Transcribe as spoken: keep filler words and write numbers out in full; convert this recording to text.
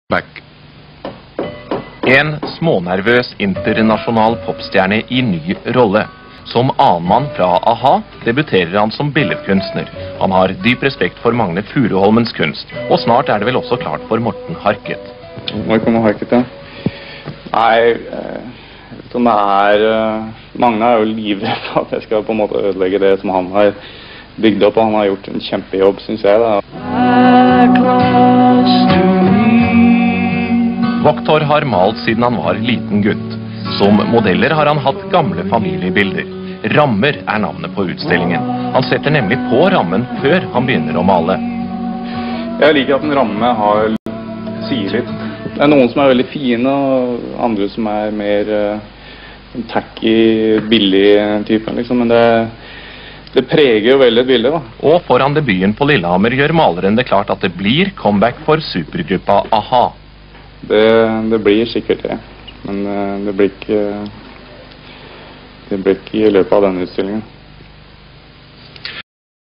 Back. En smånervøs internasjonal popstjerne i ny rolle. Som annenmann fra A-ha debuterer han som billedkunstner. Han har dyp respekt for Magne Furuholmens kunst, og snart er det vel også klart for Morten Harket. Hvor kommer Harket til? Nei, jeg vet om det er... Magne er jo livredd for at jeg skal på en måte ødelegge det som han har bygd opp, og han har gjort en kjempejobb, synes jeg da. Waaktaar har malt siden han var liten gutt. Som modeller har han hatt gamle familiebilder. Rammer er navnet på utstillingen. Han setter nemlig på rammen før han begynner å male. Jeg liker at en ramme har sier litt. Det er noen som er veldig fine, og andre som er mer uh, tacky, billig type, liksom. Men det, det preger jo veldig et bilde, da. Og foran debuten på Lillehammer gjør maleren det klart at det blir comeback for supergruppa A-ha. Det, det blir sikkert det. Men uh, det blir ikke, det blir ikke i løpet av denne utstillingen.